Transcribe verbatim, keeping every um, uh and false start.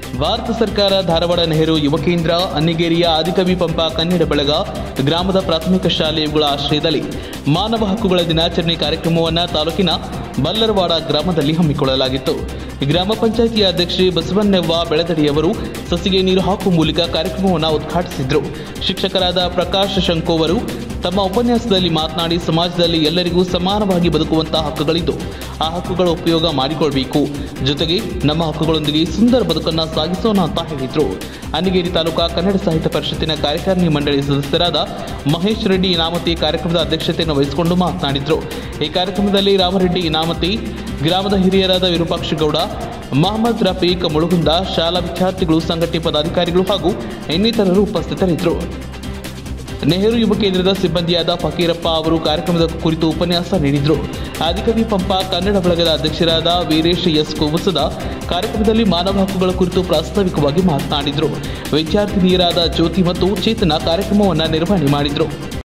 ಭಾರತ ಸರ್ಕಾರ ಧಾರವಾಡ ನೆಹರು ಯುವ ಕೇಂದ್ರ ಅನ್ನಿಗೇರಿಯ ಆದಿಕವಿ ಪಂಪ ಕನ್ನಡ ಬಳಗ ಗ್ರಾಮದ ಪ್ರಾಥಮಿಕ ಶಾಲೆಗಳ ಆಶ್ರಯದಲ್ಲಿ ಮಾನವ ಹಕ್ಕುಗಳ ದಿನಾಚರಣೆ ಕಾರ್ಯಕ್ರಮವನ್ನು ತಾಲೂಕಿನ ಬಲ್ಲರವಾಡ ಗ್ರಾಮದಲ್ಲಿ ಹಮ್ಮಿಕೊಳ್ಳಲಾಗಿತ್ತು. ಗ್ರಾಮ ಪಂಚಾಯಿತಿಯ ಅಧ್ಯಕ್ಷೆ ಬಸವಣ್ಣವ್ವ ಬೆಳದಡಿಯವರು ಸಸಿಗೆ ನೀರು ಹಾಕುವ ಮೂಲಕ ಕಾರ್ಯಕ್ರಮವನ್ನು ಉದ್ಘಾಟಿಸಿದರು. ಶಿಕ್ಷಕರಾದ ಪ್ರಕಾಶ್ ಶಂಕು ಅವರು ತಮ್ಮ ಉಪನ್ಯಾಸದಲ್ಲಿ ಮಾತನಾಡಿ ಸಮಾಜದಲ್ಲಿ ಎಲ್ಲರಿಗೂ ಸಮಾನವಾಗಿ ಬದುಕುವಂತಹ ಹಕ್ಕುಗಳಿದ್ದು ಆ ಹಕ್ಕುಗಳ ಉಪಯೋಗ ಮಾಡಿಕೊಳ್ಳಬೇಕು, ಜೊತೆಗೆ ನಮ್ಮ ಹಕ್ಕುಗಳೊಂದಿಗೆ ಸುಂದರ ಬದುಕನ್ನು ಸಾಗಿಸೋಣ ಅಂತ ಹೇಳಿದರು. ಅನ್ನಿಗೇರಿ ತಾಲೂಕಾ ಕನ್ನಡ ಸಾಹಿತ್ಯ ಪರಿಷತ್ತಿನ ಕಾರ್ಯಕಾರಿಣಿ ಮಂಡಳಿ ಸದಸ್ಯರಾದ ಮಹೇಶ್ ರೆಡ್ಡಿ ಇನಾಮತಿ ಕಾರ್ಯಕ್ರಮದ ಅಧ್ಯಕ್ಷತೆಯನ್ನು ವಹಿಸಿಕೊಂಡು ಮಾತನಾಡಿದರು. ಈ ಕಾರ್ಯಕ್ರಮದಲ್ಲಿ ರಾಮರೆಡ್ಡಿ ಇನಾಮತಿ, ಗ್ರಾಮದ ಹಿರಿಯರಾದ ವಿರೂಪಾಕ್ಷಗೌಡ, ಮಹಮ್ಮದ್ ರಫೀಕ್ ಮುಳುಗುಂದ, ಶಾಲಾ ವಿದ್ಯಾರ್ಥಿಗಳು, ಸಂಘಟನೆ ಪದಾಧಿಕಾರಿಗಳು ಹಾಗೂ ಇನ್ನಿತರರು ಉಪಸ್ಥಿತರಿದ್ದರು. ನೆಹರು ಯುವ ಕೇಂದ್ರದ ಸಿಬ್ಬಂದಿಯಾದ ಫಕೀರಪ್ಪ ಅವರು ಕಾರ್ಯಕ್ರಮದ ಕುರಿತು ಉಪನ್ಯಾಸ ನೀಡಿದರು. ಆದಿಕವಿ ಪಂಪ ಕನ್ನಡ ಬಳಗದ ಅಧ್ಯಕ್ಷರಾದ ವೀರೇಶ್ ಎಸ್ ಕುಮುಸದ ಕಾರ್ಯಕ್ರಮದಲ್ಲಿ ಮಾನವ ಹಕ್ಕುಗಳ ಕುರಿತು ಪ್ರಾಸ್ತಾವಿಕವಾಗಿ ಮಾತನಾಡಿದರು. ವಿದ್ಯಾರ್ಥಿನಿಯರಾದ ಜ್ಯೋತಿ ಮತ್ತು ಚೇತನ ಕಾರ್ಯಕ್ರಮವನ್ನು ನಿರ್ವಹಣೆ ಮಾಡಿದರು.